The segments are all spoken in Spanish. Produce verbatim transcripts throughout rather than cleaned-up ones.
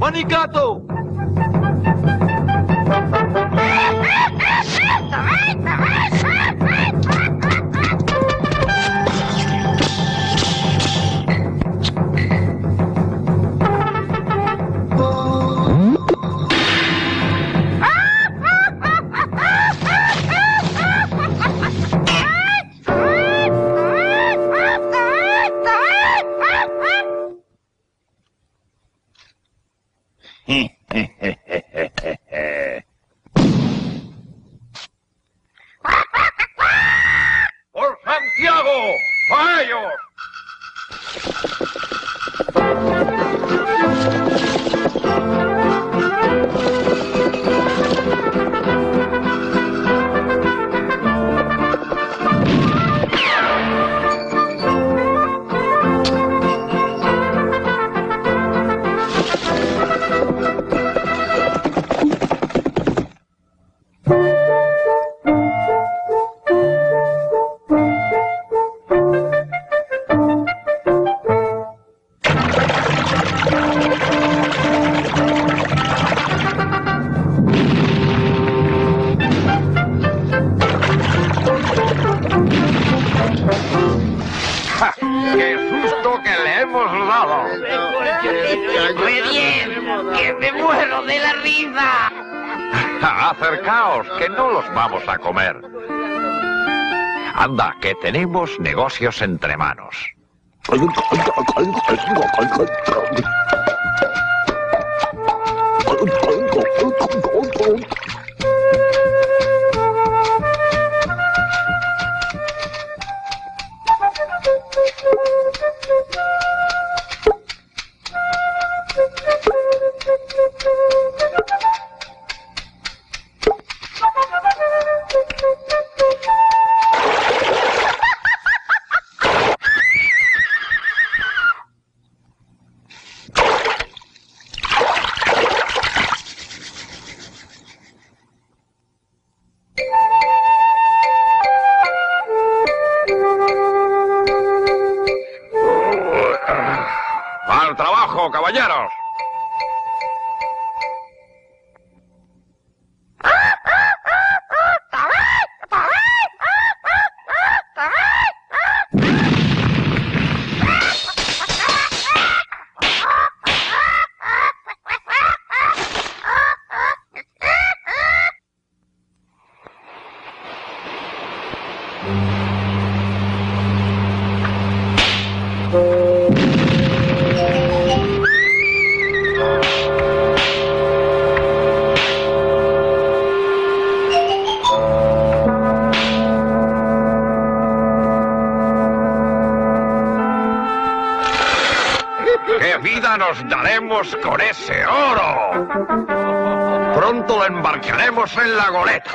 ¡Manicato! ¡Por Santiago! ¡A ellos! ¡Qué susto que le hemos dado! ¡Muy bien! ¡Que me muero de la risa! Acercaos, que no los vamos a comer. Anda, que tenemos negocios entre manos. ¡Al trabajo, caballeros! ¡Qué vida nos daremos con ese oro! Pronto lo embarcaremos en la goleta.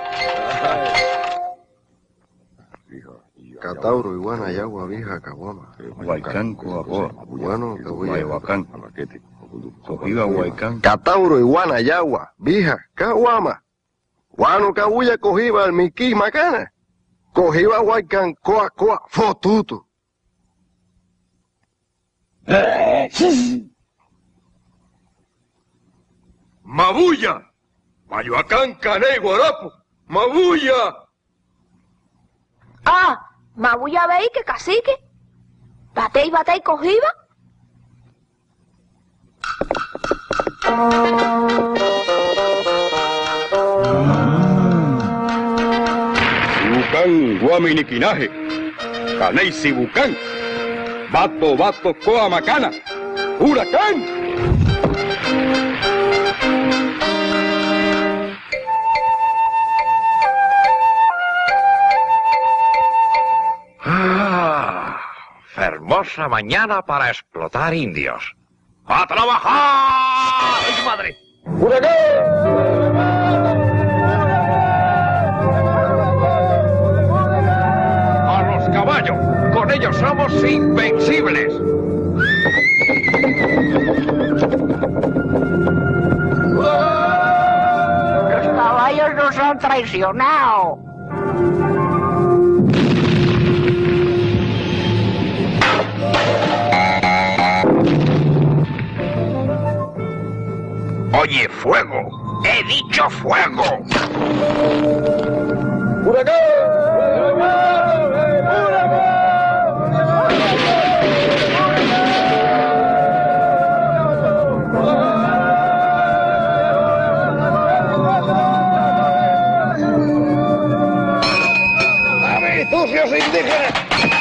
Catauro, iguana, yagua, vieja, caguama. Huaycán, coacoa. Bueno, Guayhuacán. Cogiba, Huaycán. Catauro, iguana, yagua, vieja, caguama. Guano, cabuya, cogiba, el miquí, macana. Cogiba, huaycán, coa, coa, fotuto. ¡Mabuya! ¡Mayoacán, cané, guarapo! ¡Mabuya! Ah, mabuya veí que cacique. Batey, batey, cogiba. Sibucán, guaminiquinaje. Caney, sibucán. Bato, bato, coa, macana. ¡Huracán! ¡Ah! Hermosa mañana para explotar indios. ¡A trabajar! ¡Ay, madre! ¡A los caballos! ¡Con ellos somos invencibles! Los caballos nos han traicionado. Oye, fuego. He dicho fuego. ¡A mis sucios indígenas!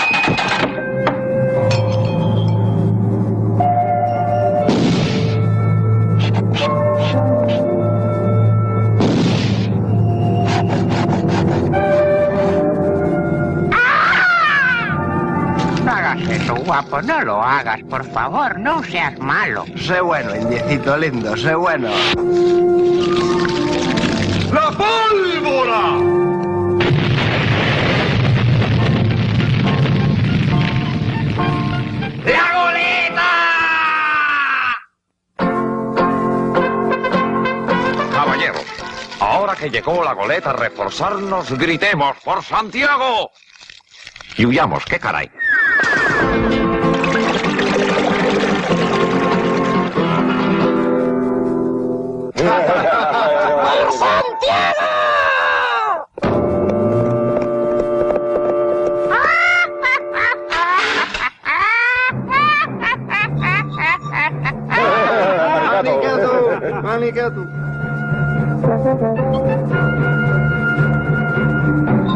No hagas eso, guapo, no lo hagas, por favor, no seas malo. Sé bueno, indiecito lindo, sé bueno. ¡La pólvora! ¡La goleta! Caballeros, ahora que llegó la goleta a reforzarnos, gritemos por Santiago. Y huyamos, qué caray. Maniqueto, maniqueto.